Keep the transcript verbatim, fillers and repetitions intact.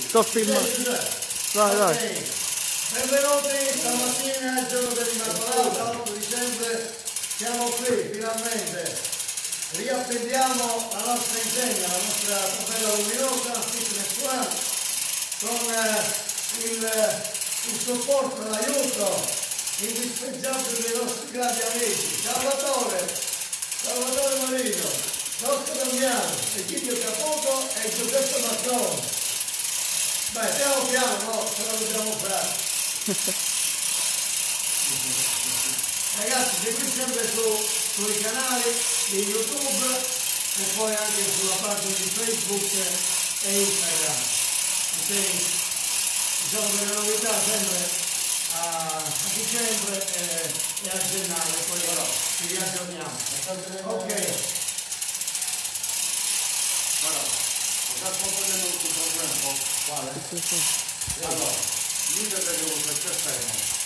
Sto filmando. Vai, vai. Okay. Benvenuti stamattina, il giorno dell'Immacolata, otto dicembre, siamo qui finalmente. Riappendiamo la nostra insegna, la nostra tabella luminosa, Fitness One, con eh, il, il supporto, l'aiuto indispensabile dei nostri grandi amici. Salvatore, Salvatore Marino, Rocco Damiano, Egidio Caputo e Giuseppe Mazzoni. Beh, piano piano, no, ce la dobbiamo fare. Ragazzi, seguite sempre su, sui canali di YouTube e poi anche sulla pagina di Facebook e Instagram. Ok? Diciamo che le novità sempre a, a dicembre e, e a gennaio, poi però ci riaggiorniamo. Ok. Già sto prendendo un problema, quale? Sì, sì. Allora, l'Inter deve essere fermo.